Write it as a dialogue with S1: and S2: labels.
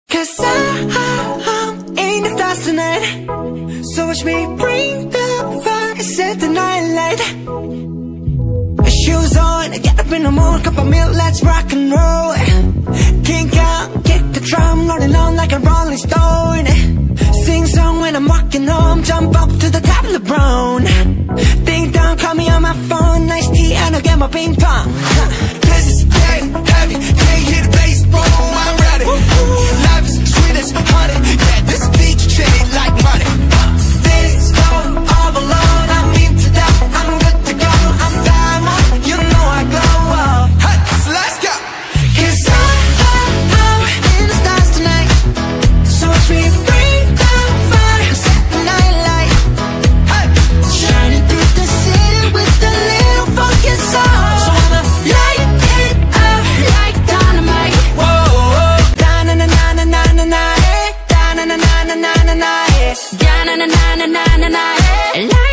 S1: Cause I'm in the stars tonight. So watch me bring the fire, set the night light. Shoes on, get up in the morning, cup of milk, let's rock and roll. Kink out, kick the drum, rolling on like a rolling stone. Sing song when I'm walking home, jump up to the top of the brown. Ding dong, call me on my phone, nice tea and I'll get my ping pong.
S2: This is getting heavy, can't hear the bass, boom, I'm ready. Life is sweet as honey, yeah, this beach chain like money.
S1: This love all alone, I'm into that, I'm good to go. I'm diamond, you know I glow.
S2: Hey, so let's go.
S1: Cause I'm in the stars tonight. So watch me bring the fire, set the night light.
S2: Hey,
S1: Shining through the city with a little funky soul. So I'ma light it up like dynamite.
S2: whoa,
S1: Da-na-na-na-na-na-na-na, da-na-na-na-na-na-na-na, da-na-na-na-na-na-na-na.